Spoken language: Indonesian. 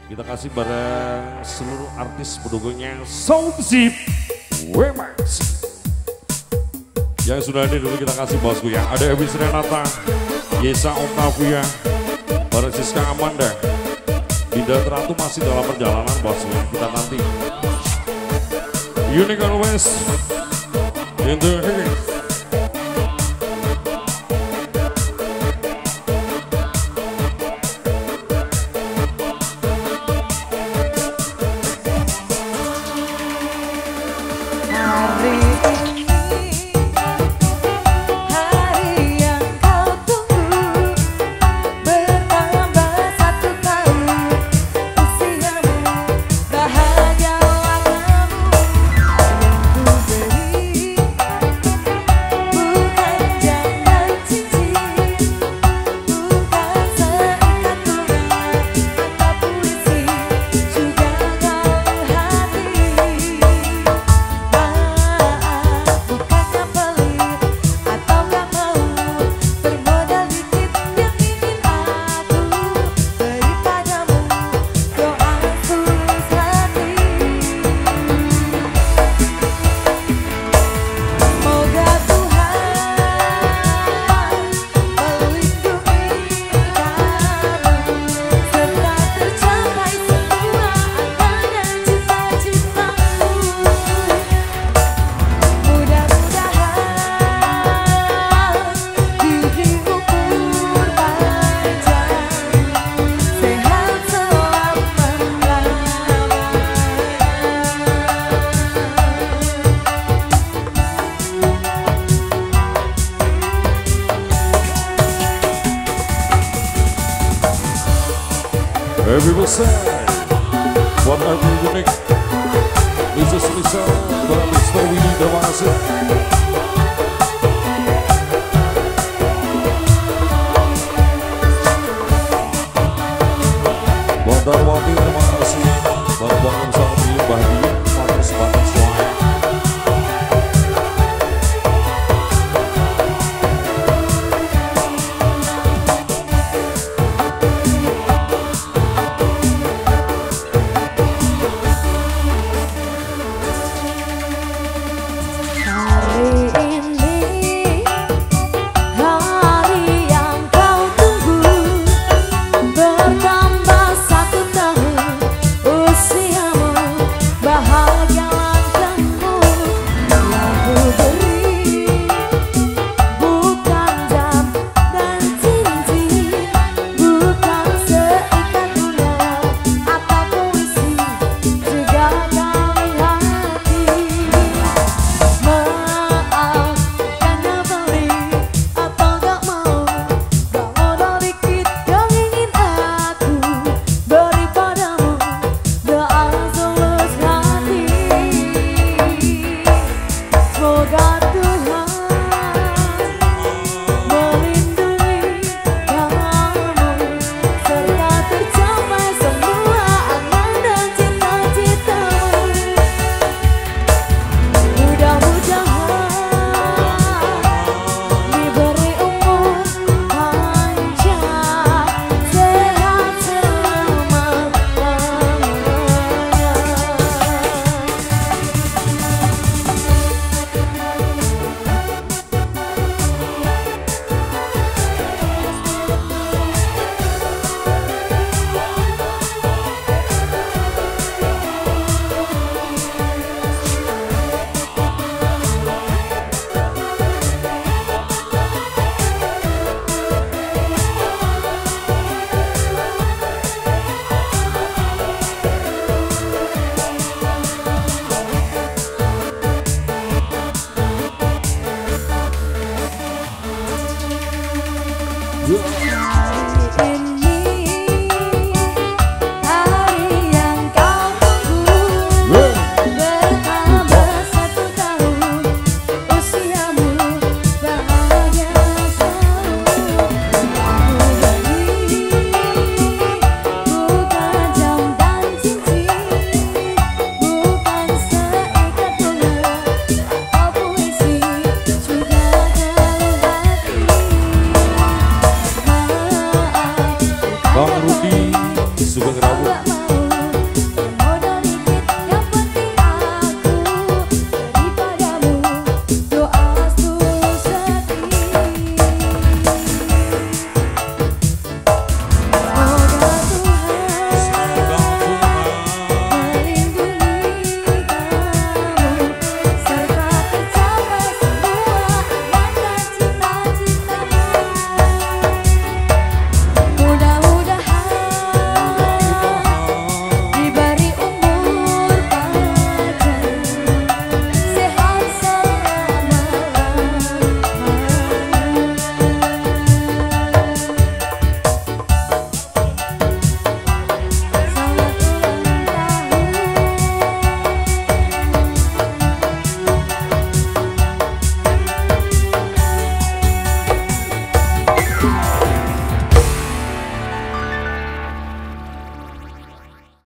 Kita kasih pada seluruh artis pendukungnya Soulzip Wemax. Yang sudah hadir dulu kita kasih bosku ya. Ada Evis Renata, Yesa Octavia, Siska Amanda. Dinda Ratu masih dalam perjalanan bosku. Kita nanti. Unique always in the heat. Happy birthday buat Arti Unique, Mrs. Lisa, buat Mr. Willy, terima kasih. Buat Darwati, terima kasih. Buat Bang Sambi, bahagia, partisipasi semuanya. Bang Rudi Sugeng Rawuh.